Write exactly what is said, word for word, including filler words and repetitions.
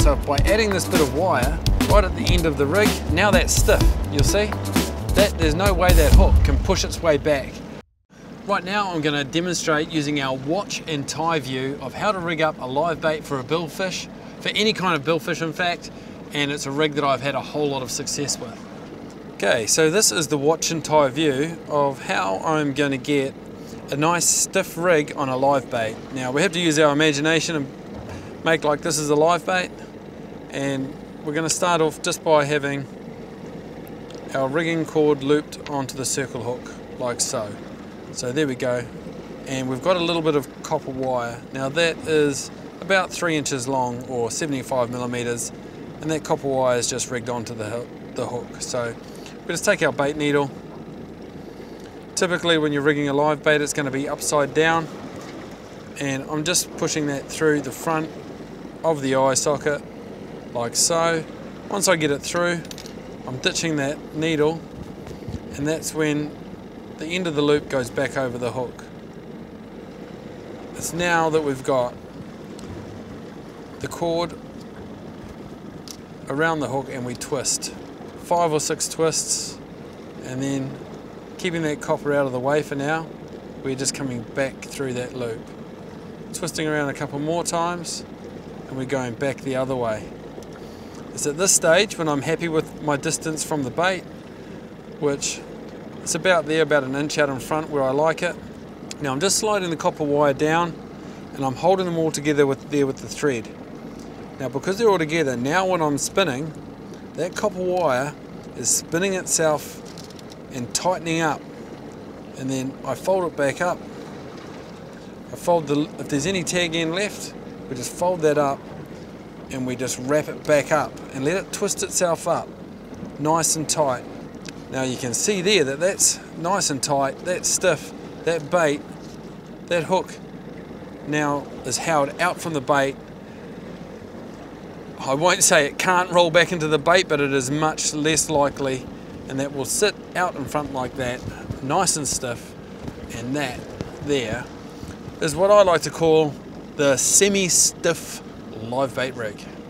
So by adding this bit of wire right at the end of the rig, now that's stiff, you'll see? That there's no way that hook can push its way back. Right now I'm going to demonstrate using our watch and tie view of how to rig up a live bait for a billfish, for any kind of billfish in fact, and it's a rig that I've had a whole lot of success with. Okay, so this is the watch and tie view of how I'm going to get a nice stiff rig on a live bait. Now we have to use our imagination and make like this is a live bait, and we're going to start off just by having our rigging cord looped onto the circle hook like so. So there we go, and we've got a little bit of copper wire. Now that is about three inches long or seventy-five millimeters, and that copper wire is just rigged onto the, the hook. So we just take our bait needle. Typically when you're rigging a live bait it's going to be upside down, and I'm just pushing that through the front of the eye socket like so. Once I get it through, I'm ditching that needle, and that's when the end of the loop goes back over the hook. It's now that we've got the cord around the hook and we twist. Five or six twists, and then keeping that copper out of the way for now, we're just coming back through that loop. Twisting around a couple more times, and we're going back the other way. It's at this stage when I'm happy with my distance from the bait, which it's about there, about an inch out in front where I like it. Now I'm just sliding the copper wire down, and I'm holding them all together with there with the thread. Now because they're all together, now when I'm spinning, that copper wire is spinning itself and tightening up, and then I fold it back up. I fold the, if there's any tag end left, we just fold that up and we just wrap it back up and let it twist itself up nice and tight. Now you can see there that that's nice and tight, that's stiff, that bait, that hook now is held out from the bait. I won't say it can't roll back into the bait, but it is much less likely, and that will sit out in front like that, nice and stiff, and that there is what I like to call the semi-stiff live bait rig.